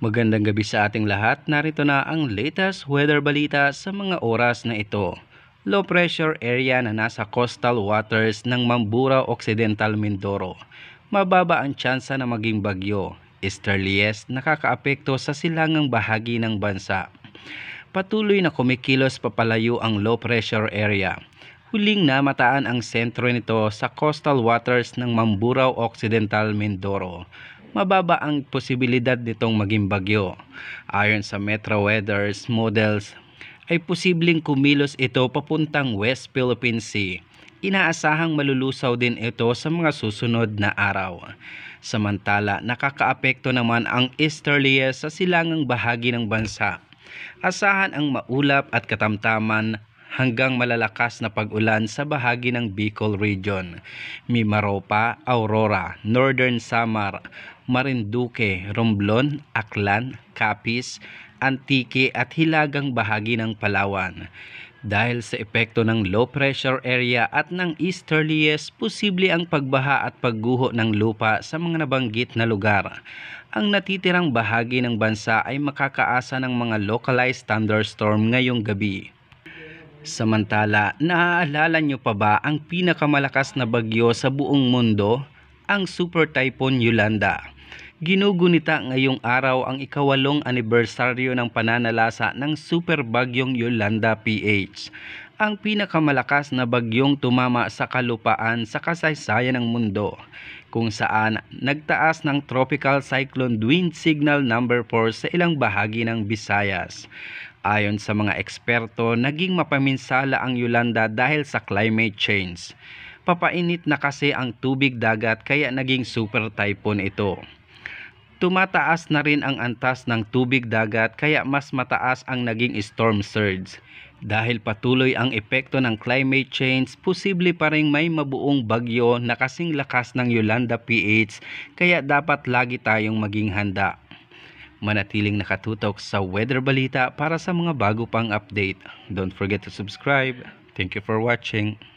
Magandang gabi sa ating lahat. Narito na ang latest weather balita sa mga oras na ito. Low pressure area na nasa coastal waters ng Mamburao Occidental Mindoro. Mababa ang tsansa na maging bagyo. Easterlies nakakaapekto sa silangang bahagi ng bansa. Patuloy na kumikilos papalayo ang low pressure area. Huling namataan ang sentro nito sa coastal waters ng Mamburao Occidental Mindoro. Mababa ang posibilidad nitong maging bagyo. Ayon sa Metro Weather's models, ay posibleng kumilos ito papuntang West Philippine Sea. Inaasahang malulusaw din ito sa mga susunod na araw. Samantala, nakakaapekto naman ang easterlies sa silangang bahagi ng bansa. Asahan ang maulap at katamtaman hanggang malalakas na pag-ulan sa bahagi ng Bicol Region, Mimaropa, Aurora, Northern Samar, Marinduque, Romblon, Aklan, Capiz, Antique at hilagang bahagi ng Palawan. Dahil sa epekto ng low pressure area at ng easterlies, posible ang pagbaha at pagguho ng lupa sa mga nabanggit na lugar. Ang natitirang bahagi ng bansa ay makakaasa ng mga localized thunderstorm ngayong gabi. Samantala, naaalala nyo pa ba ang pinakamalakas na bagyo sa buong mundo? Ang Super Typhoon Yolanda. Ginugunita ngayong araw ang ika-8 anibersaryo ng pananalasa ng Super Bagyong Yolanda PH. Ang pinakamalakas na bagyong tumama sa kalupaan sa kasaysayan ng mundo, kung saan nagtaas ng Tropical Cyclone Wind Signal number 4 sa ilang bahagi ng Visayas. Ayon sa mga eksperto, naging mapaminsala ang Yolanda dahil sa climate change. Papainit na kasi ang tubig dagat kaya naging super typhoon ito. Tumataas na rin ang antas ng tubig dagat kaya mas mataas ang naging storm surge. Dahil patuloy ang epekto ng climate change, posible pa rin may mabuong bagyo na kasing lakas ng Yolanda PH kaya dapat lagi tayong maging handa. Manatiling nakatutok sa weather balita para sa mga bago pang update. Don't forget to subscribe. Thank you for watching.